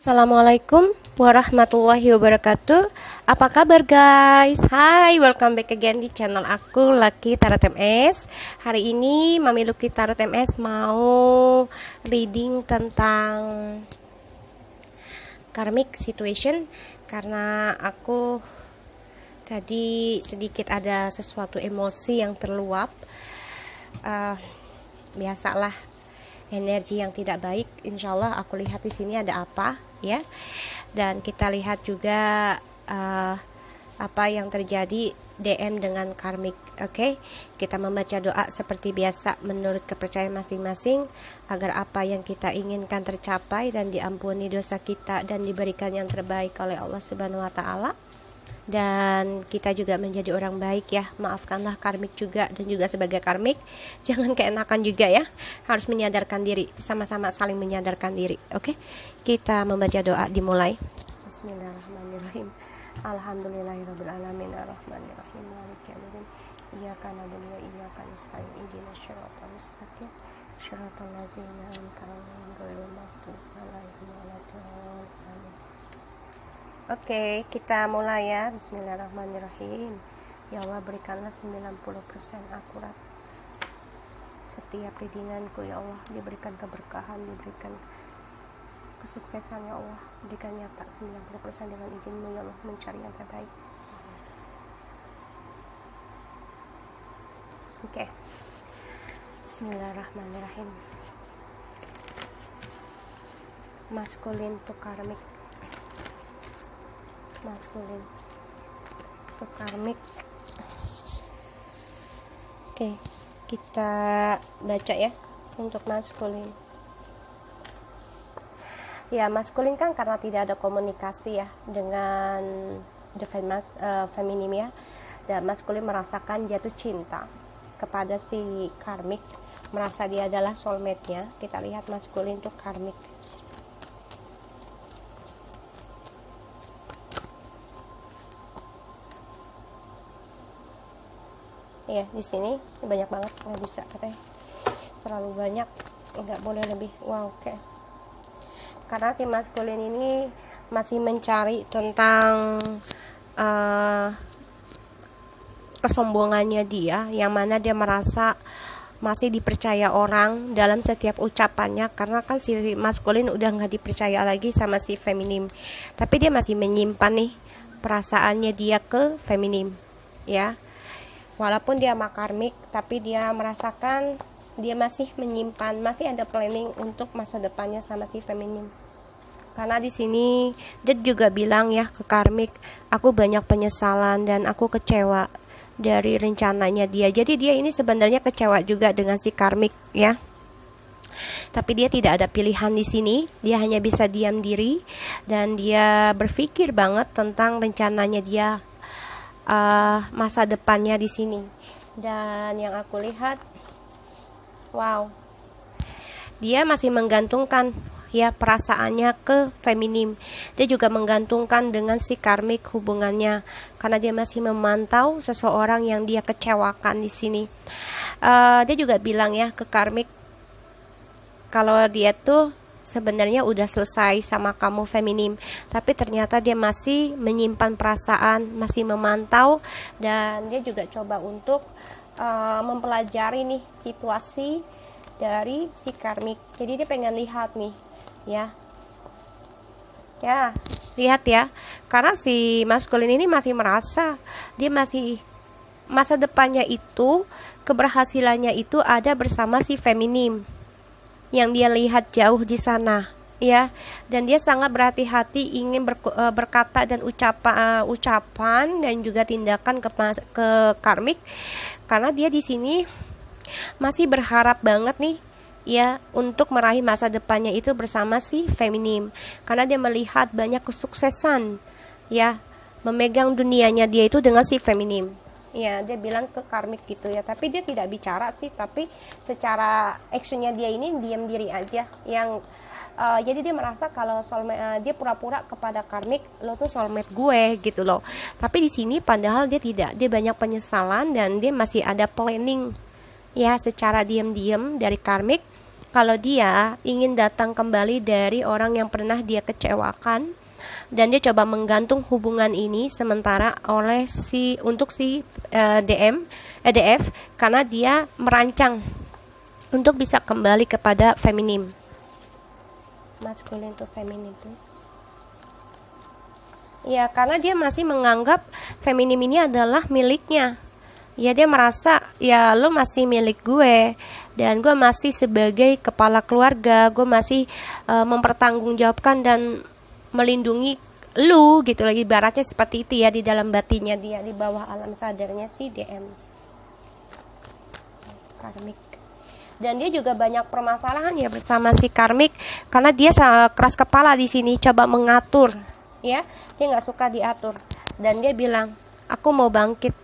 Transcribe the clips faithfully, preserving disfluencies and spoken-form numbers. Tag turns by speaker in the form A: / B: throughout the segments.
A: Assalamualaikum warahmatullahi wabarakatuh. Apa kabar guys? Hai, welcome back again di channel aku, Lucky Tarot M S. Hari ini Mami Lucky Tarot M S mau reading tentang karmic situation, karena aku tadi sedikit ada sesuatu emosi yang terluap. uh, Biasalah, energi yang tidak baik. Insya Allah aku lihat di sini ada apa ya, dan kita lihat juga uh, apa yang terjadi D M dengan karmik. Oke, okay? Kita membaca doa seperti biasa menurut kepercayaan masing-masing, agar apa yang kita inginkan tercapai dan diampuni dosa kita dan diberikan yang terbaik oleh Allah Subhanahu wa Ta'ala. Dan kita juga menjadi orang baik ya, maafkanlah karmik juga, dan juga sebagai karmik jangan keenakan juga ya, harus menyadarkan diri, sama-sama saling menyadarkan diri. Oke, kita membaca doa, dimulai. Bismillahirrahmanirrahim. Alhamdulillahirabbil alamin arrahmanirrahim maliki yaumiddin iyyaka na'budu wa iyyaka nasta'in ihdinas siratal mustaqim siratal ladzina an'amta 'alaihim ghairil maghdubi 'alaihim waladdallin. Oke, kita mulai ya. Bismillahirrahmanirrahim. Ya Allah, berikanlah sembilan puluh persen akurat setiap readinganku ya Allah. Diberikan keberkahan, diberikan kesuksesan ya Allah. Berikan nyata sembilan puluh persen dengan izin-Mu ya Allah, mencari yang terbaik. Oke, Bismillahirrahmanirrahim. Maskulin to karmik, maskulin to karmik. Oke, kita baca ya untuk maskulin. Ya, maskulin kan karena tidak ada komunikasi ya dengan the femas, uh, feminim ya, dan maskulin merasakan jatuh cinta kepada si karmik, merasa dia adalah soulmate-nya. Kita lihat maskulin to karmik. Ya, di sini banyak banget, nggak bisa katanya, terlalu banyak, nggak boleh lebih. Wow, oke. Okay. Karena si maskulin ini masih mencari tentang uh, kesombongannya dia, yang mana dia merasa masih dipercaya orang dalam setiap ucapannya, karena kan si maskulin udah nggak dipercaya lagi sama si feminim, tapi dia masih menyimpan nih perasaannya dia ke feminim ya. Walaupun dia makarmik, tapi dia merasakan dia masih menyimpan, masih ada planning untuk masa depannya sama si feminim. Karena di sini dia juga bilang ya ke karmik, aku banyak penyesalan dan aku kecewa dari rencananya dia. Jadi dia ini sebenarnya kecewa juga dengan si karmik ya. Tapi dia tidak ada pilihan di sini, dia hanya bisa diam diri dan dia berpikir banget tentang rencananya dia. Uh, masa depannya di sini. Dan yang aku lihat, wow, dia masih menggantungkan ya perasaannya ke feminim. Dia juga menggantungkan dengan si karmik hubungannya, karena dia masih memantau seseorang yang dia kecewakan di sini. Uh, dia juga bilang ya ke karmik, kalau dia tuh sebenarnya udah selesai sama kamu feminim, tapi ternyata dia masih menyimpan perasaan, masih memantau, dan dia juga coba untuk uh, mempelajari nih situasi dari si karmik. Jadi dia pengen lihat nih ya, ya lihat ya, karena si maskulin ini masih merasa dia masih masa depannya itu, keberhasilannya itu ada bersama si feminim yang dia lihat jauh di sana ya, dan dia sangat berhati-hati ingin ber, uh, berkata dan ucapa, uh, ucapan dan juga tindakan ke, ke karmik, karena dia di sini masih berharap banget nih ya untuk meraih masa depannya itu bersama si feminim, karena dia melihat banyak kesuksesan ya, memegang dunianya dia itu dengan si feminim. Ya, dia bilang ke karmik gitu ya, tapi dia tidak bicara sih, tapi secara actionnya dia ini diam diri aja. Yang uh, jadi dia merasa kalau soulmate, uh, dia pura-pura kepada karmik, lo tuh soulmate gue gitu loh. Tapi di sini padahal dia tidak, dia banyak penyesalan dan dia masih ada planning ya secara diam-diam dari karmik. kalau dia ingin datang kembali dari orang yang pernah dia kecewakan, dan dia coba menggantung hubungan ini sementara oleh si untuk si uh, D M E D F, karena dia merancang untuk bisa kembali kepada feminim. Masculine to feminim, please. Ya, karena dia masih menganggap feminim ini adalah miliknya. Ya, dia merasa ya lo masih milik gue, dan gue masih sebagai kepala keluarga, gue masih uh, mempertanggungjawabkan dan melindungi lu gitu lagi, ibaratnya seperti itu ya di dalam batinnya dia, di bawah alam sadarnya si D M karmik. Dan dia juga banyak permasalahan ya bersama si karmik, karena dia keras kepala di sini, coba mengatur ya, dia nggak suka diatur, dan dia bilang aku mau bangkit.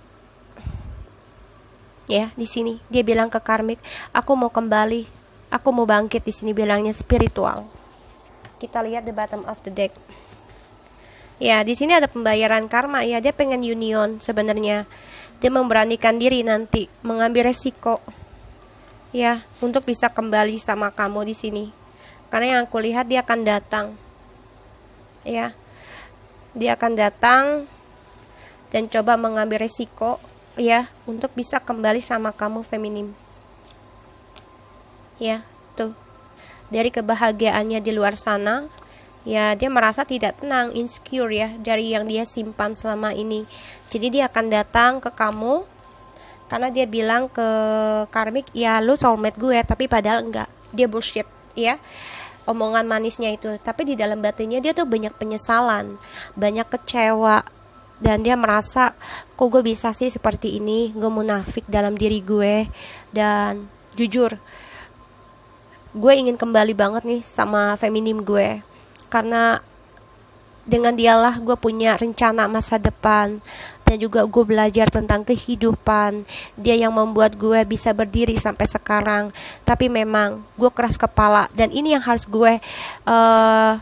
A: Ya, di sini dia bilang ke karmik, aku mau kembali, aku mau bangkit. Di sini bilangnya spiritual. Kita lihat the bottom of the deck. Ya, di sini ada pembayaran karma ya, dia pengen union sebenarnya. Dia memberanikan diri nanti mengambil resiko ya untuk bisa kembali sama kamu di sini. Karena yang aku lihat dia akan datang. Ya. Dia akan datang dan coba mengambil resiko ya untuk bisa kembali sama kamu feminim. Ya, tuh. Dari kebahagiaannya di luar sana, ya dia merasa tidak tenang, insecure ya dari yang dia simpan selama ini. Jadi dia akan datang ke kamu karena dia bilang ke karmik, ya lu soulmate gue, tapi padahal enggak. Dia bullshit ya. Omongan manisnya itu, tapi di dalam batinnya dia tuh banyak penyesalan, banyak kecewa. Dan dia merasa, kok gue bisa sih seperti ini, gue munafik dalam diri gue. Dan jujur, gue ingin kembali banget nih sama feminim gue, karena dengan dialah gue punya rencana masa depan, dan juga gue belajar tentang kehidupan. Dia yang membuat gue bisa berdiri sampai sekarang. Tapi memang gue keras kepala, dan ini yang harus gue uh,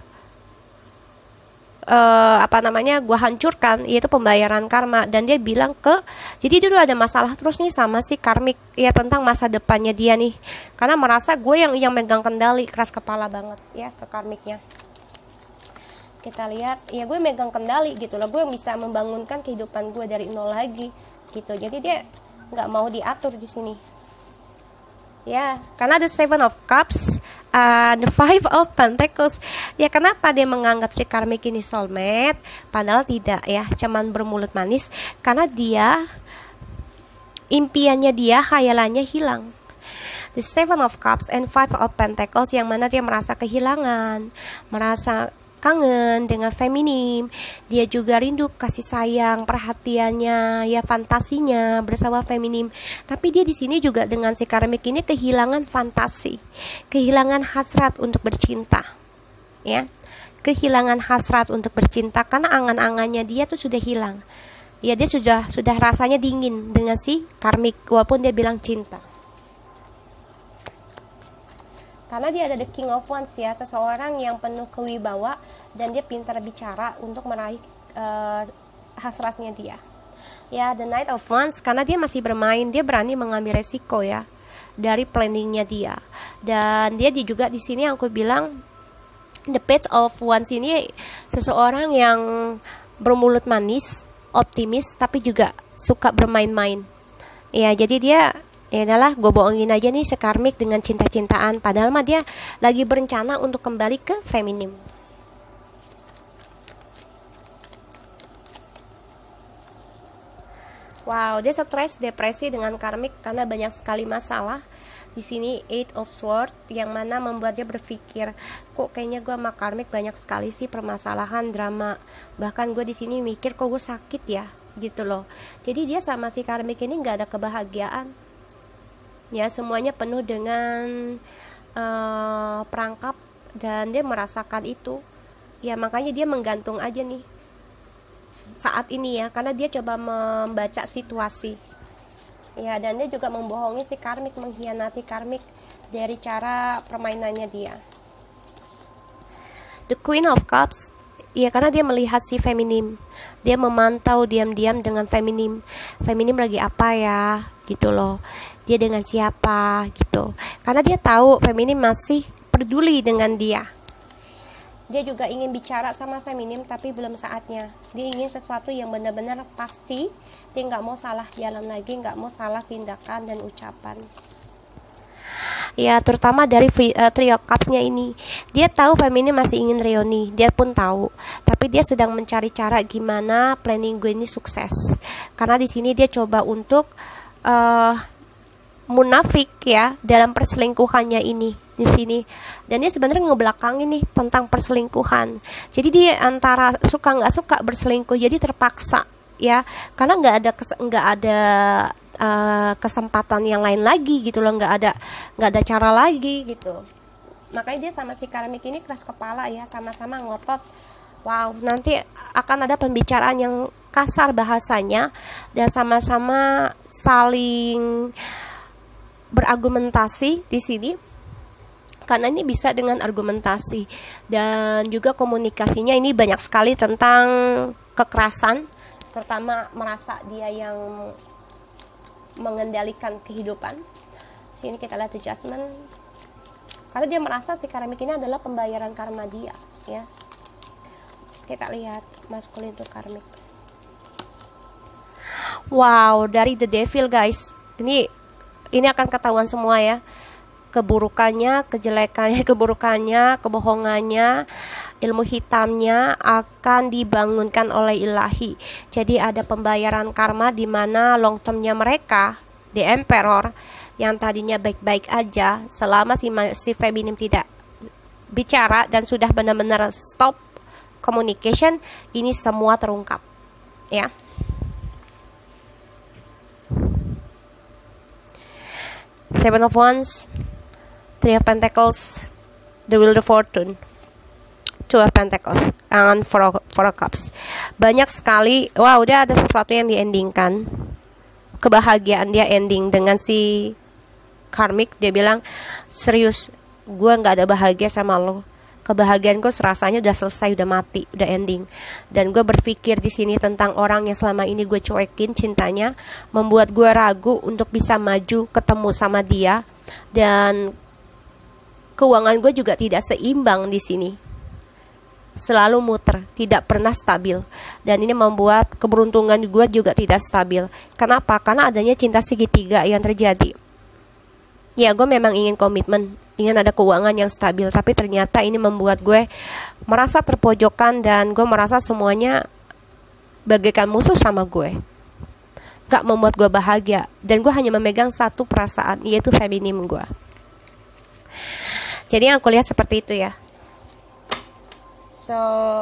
A: Uh, apa namanya gue hancurkan, yaitu pembayaran karma. Dan dia bilang ke, jadi dulu ada masalah terus nih sama si karmik ya tentang masa depannya dia nih, karena merasa gue yang yang megang kendali, keras kepala banget ya ke karmiknya. Kita lihat ya, gue megang kendali gitu loh, gue bisa membangunkan kehidupan gue dari nol lagi gitu. Jadi dia nggak mau diatur di sini ya, karena ada Seven of Cups, uh, the Five of Pentacles. Ya, kenapa dia menganggap si karmik ini soulmate padahal tidak ya, cuman bermulut manis, karena dia impiannya dia, khayalannya hilang. The Seven of Cups and Five of Pentacles, yang mana dia merasa kehilangan, merasa kangen dengan feminim. Dia juga rindu kasih sayang, perhatiannya, ya fantasinya bersama feminim. Tapi dia di sini juga dengan si karmik ini kehilangan fantasi, kehilangan hasrat untuk bercinta. Ya. Kehilangan hasrat untuk bercinta karena angan-angannya dia tuh sudah hilang. Ya, dia sudah sudah rasanya dingin dengan si karmik walaupun dia bilang cinta. Karena dia ada the King of Wands ya, seseorang yang penuh kewibawa dan dia pintar bicara untuk meraih uh, hasratnya dia. Ya, the Knight of Wands, karena dia masih bermain, dia berani mengambil resiko ya dari planningnya dia. Dan dia juga di sini yang aku bilang the Page of Wands ini seseorang yang bermulut manis, optimis, tapi juga suka bermain-main. Ya, jadi dia ya adalah gue bohongin aja nih sekarmik dengan cinta-cintaan, padahal mah dia lagi berencana untuk kembali ke feminim. Wow, dia stres, depresi dengan karmik karena banyak sekali masalah. Di sini Eight of Swords, yang mana membuat dia berpikir, kok kayaknya gue sama karmik banyak sekali sih permasalahan, drama. Bahkan gue di sini mikir, kok gue sakit ya, gitu loh. Jadi dia sama si karmik ini nggak ada kebahagiaan. Ya, semuanya penuh dengan uh, perangkap dan dia merasakan itu. Ya, makanya dia menggantung aja nih saat ini ya, karena dia coba membaca situasi. Ya, dan dia juga membohongi si karmik, mengkhianati karmik dari cara permainannya dia. The Queen of Cups, ya karena dia melihat si feminim. Dia memantau diam-diam dengan feminim. Feminim lagi apa ya, gitu loh. dia dengan siapa gitu. Karena dia tahu feminim masih peduli dengan dia. Dia juga ingin bicara sama feminim tapi belum saatnya. Dia ingin sesuatu yang benar-benar pasti. Dia nggak mau salah jalan lagi, nggak mau salah tindakan dan ucapan. Ya, terutama dari free, uh, trio cups-nya ini. Dia tahu feminim masih ingin reuni, dia pun tahu. Tapi dia sedang mencari cara gimana planning gue ini sukses. Karena di sini dia coba untuk uh, munafik ya dalam perselingkuhannya ini di sini. Dan dia sebenarnya ngebelakangin nih tentang perselingkuhan. Jadi dia antara suka nggak suka berselingkuh, jadi terpaksa ya, karena nggak ada nggak ada uh, kesempatan yang lain lagi gitu loh, nggak ada nggak ada cara lagi gitu. Makanya dia sama si Karmik ini keras kepala ya, sama-sama ngotot. Wow, nanti akan ada pembicaraan yang kasar bahasanya dan sama-sama saling berargumentasi di sini. Karena ini bisa dengan argumentasi dan juga komunikasinya ini banyak sekali tentang kekerasan, terutama merasa dia yang mengendalikan kehidupan. Sini kita lihat adjustment. Karena dia merasa si Karmik ini adalah pembayaran karma dia, ya. Kita lihat maskulin to karmik. Wow, dari the devil guys. Ini ini akan ketahuan semua ya. Keburukannya, kejelekannya, keburukannya, kebohongannya, ilmu hitamnya akan dibangunkan oleh ilahi. Jadi ada pembayaran karma di mana long termnya mereka, the emperor, yang tadinya baik-baik aja, selama si, si feminim tidak bicara dan sudah benar-benar stop communication, ini semua terungkap, ya. Seven of Wands, Three of Pentacles, the Wheel of Fortune, Two of Pentacles, and Four of, Four of Cups. Banyak sekali, wah udah ada sesuatu yang diendingkan. Kebahagiaan dia ending dengan si Karmik. Dia bilang, serius, gue gak ada bahagia sama lo. Kebahagiaan gue serasanya udah selesai, udah mati, udah ending. Dan gue berpikir di sini tentang orang yang selama ini gue cuekin cintanya, membuat gue ragu untuk bisa maju ketemu sama dia. Dan keuangan gue juga tidak seimbang di sini, selalu muter, tidak pernah stabil. Dan ini membuat keberuntungan gue juga tidak stabil. Kenapa? Karena adanya cinta segitiga yang terjadi. Ya, gue memang ingin komitmen, ingin ada keuangan yang stabil, tapi ternyata ini membuat gue merasa terpojokan dan gue merasa semuanya bagaikan musuh sama gue. Gak membuat gue bahagia. Dan gue hanya memegang satu perasaan, yaitu feminim gue. Jadi yang aku lihat seperti itu ya. So,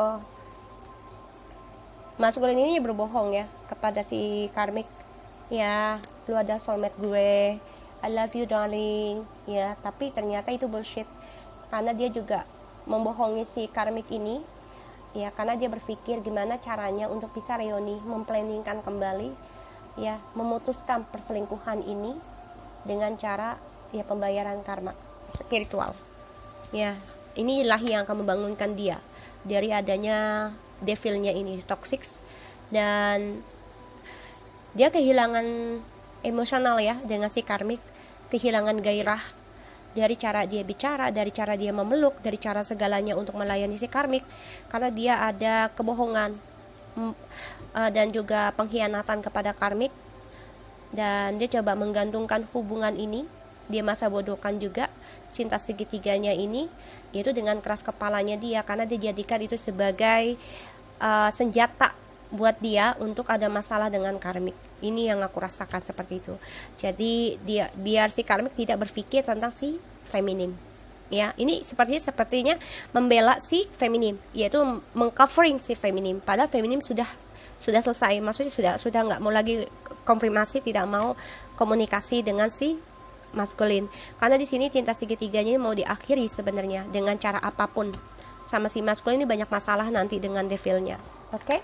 A: maskulin ini berbohong ya kepada si Karmik. Ya, lu ada soulmate gue, I love you darling. Ya, tapi ternyata itu bullshit. Karena dia juga membohongi si Karmik ini. Ya, karena dia berpikir gimana caranya untuk bisa reuni, memplanningkan kembali, ya, memutuskan perselingkuhan ini dengan cara ya pembayaran karma spiritual. Ya, ini ilahi yang akan membangunkan dia dari adanya devilnya ini, toxic, dan dia kehilangan emosional ya dengan si Karmik, kehilangan gairah dari cara dia bicara, dari cara dia memeluk, dari cara segalanya untuk melayani si Karmik, karena dia ada kebohongan dan juga pengkhianatan kepada Karmik. Dan dia coba menggantungkan hubungan ini, dia masa bodohkan juga cinta segitiganya ini, yaitu dengan keras kepalanya dia, karena dia jadikan itu sebagai uh, senjata buat dia untuk ada masalah dengan Karmik. Ini yang aku rasakan seperti itu. Jadi dia biar si Karmik tidak berpikir tentang si feminim. Ya, ini sepertinya sepertinya membela si feminim, yaitu mengcovering si feminim. Padahal feminim sudah sudah selesai, maksudnya sudah sudah nggak mau lagi konfirmasi, tidak mau komunikasi dengan si maskulin. Karena di sini cinta segitiganya mau diakhiri sebenarnya dengan cara apapun. Sama si maskulin ini banyak masalah nanti dengan devilnya. Oke? Okay?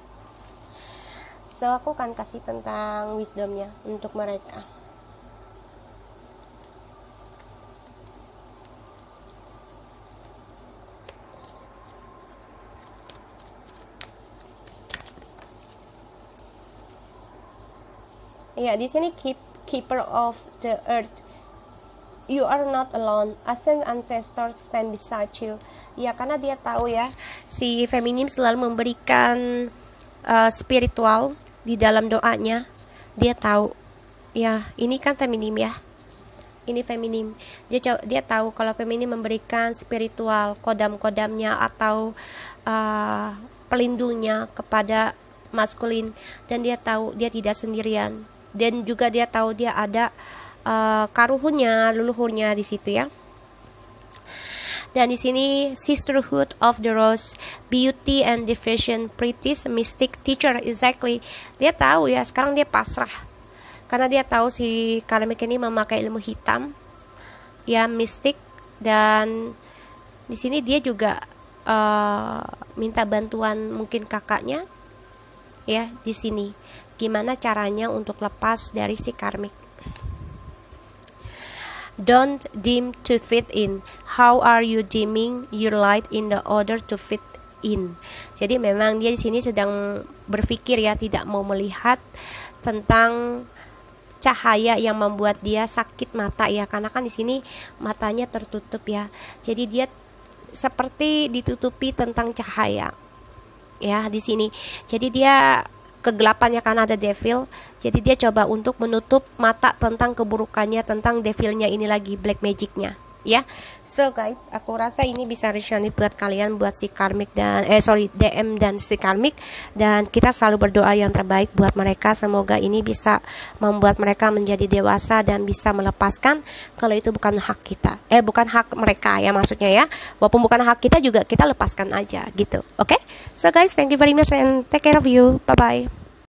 A: So aku akan kasih tentang wisdomnya untuk mereka. Iya, di sini keep keeper of the earth. You are not alone. Ancient ancestors stand beside you. Ya, karena dia tahu ya, si feminim selalu memberikan uh, spiritual di dalam doanya. Dia tahu, ya ini kan feminim ya. Ini feminim. Dia dia tahu kalau feminim memberikan spiritual, kodam-kodamnya atau uh, pelindungnya kepada maskulin, dan dia tahu dia tidak sendirian. Dan juga dia tahu dia ada Uh, karuhunnya, leluhurnya di situ ya. Dan di sini sisterhood of the rose, beauty and devotion, pretty mystic teacher, exactly. Dia tahu ya, sekarang dia pasrah karena dia tahu si karmik ini memakai ilmu hitam ya, mistik. Dan di sini dia juga uh, minta bantuan mungkin kakaknya ya di sini, gimana caranya untuk lepas dari si karmik. Don't dim to fit in. How are you dimming your light in the order to fit in? Jadi memang dia di sini sedang berpikir ya, tidak mau melihat tentang cahaya yang membuat dia sakit mata ya, karena kan di sini matanya tertutup ya. Jadi dia seperti ditutupi tentang cahaya ya di sini. Jadi dia kegelapannya karena ada devil, jadi dia coba untuk menutup mata tentang keburukannya, tentang devilnya ini lagi, black magicnya ya. So guys, aku rasa ini bisa resonate buat kalian, buat si karmik dan eh sorry D M dan si karmik, dan kita selalu berdoa yang terbaik buat mereka. Semoga ini bisa membuat mereka menjadi dewasa dan bisa melepaskan kalau itu bukan hak kita, eh bukan hak mereka ya maksudnya ya, walaupun bukan hak kita juga kita lepaskan aja gitu. Oke okay? So guys, thank you very much and take care of you. Bye bye.